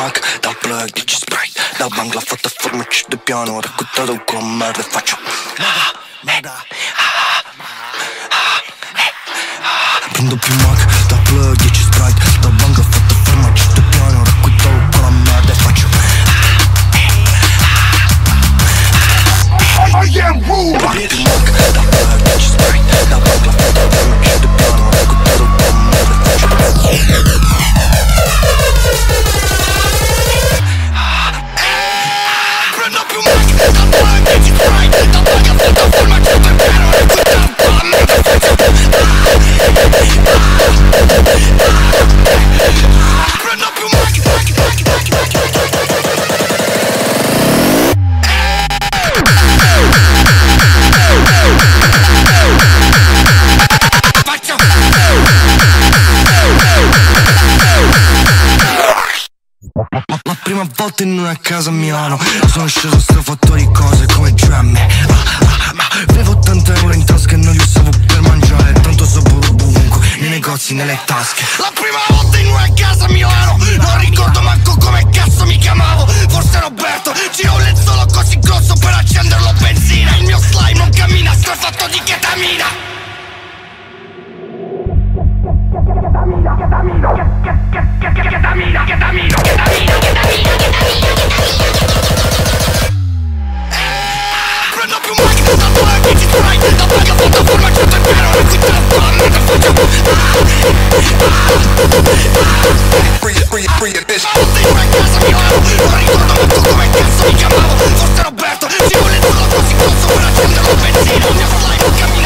Mac, da plug, dici Sprite, da bang, la fatta forma C del piano, raccontato con merda e faccio prendo più Mac, da plug, dici Sprite, da bang, la fatta forma C del piano, raccontato con la merda e faccio I am rude. Prendo più Mac, da plug, dici Sprite, da bang, la fatta forma C del piano, raccontato con la merda e faccio la prima volta in una casa a Milano sono sceso strafatto di cose come gemme. Avevo 80 euro in tasca e non li usavo per mangiare, tanto sapore ovunque, nei negozi, nelle tasche. La prima volta in una casa a Milano non ricordo manco come cazzo mi chiamavo. Forse Roberto, gira un lenzuolo così grosso per accenderlo benzina. Il mio slime non cammina, strafatto di ketamina. Prendo più macchina da dove mi ci trai, da paga foto forma c'è il piano, e qui te la fanno, te faccio free it, bitch. Volta in una casa a Milano, non ricordo manco come cazzo mi chiamavo. Forse Roberto, ci vuole solo così grosso per accenderlo benzina. Il mio slime non cammina.